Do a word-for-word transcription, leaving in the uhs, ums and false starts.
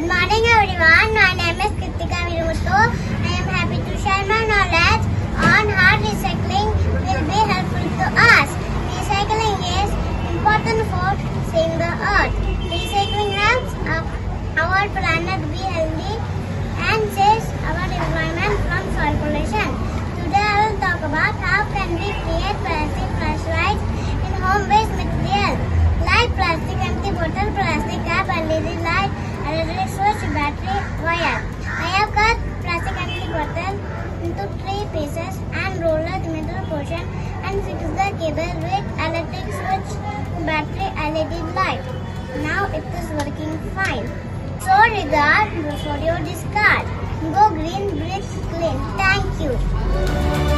morning everyone, my name is Kritika Virumuthu. I am happy to share my knowledge on how recycling will be helpful to us. Recycling is important for saving the earth. Recycling helps our planet be healthy and saves our environment from soil pollution. Today I will talk about how can we create plastic flashlights in home-based material like plastic empty bottle, plastic cap, L E D light, L E D switch, battery, wire. I have cut plastic empty bottle into three pieces and rolled the middle portion and fixed the cable with electric switch, battery, L E D light. Now it is working fine. So regard before you discard. Go green, breathe clean. Thank you.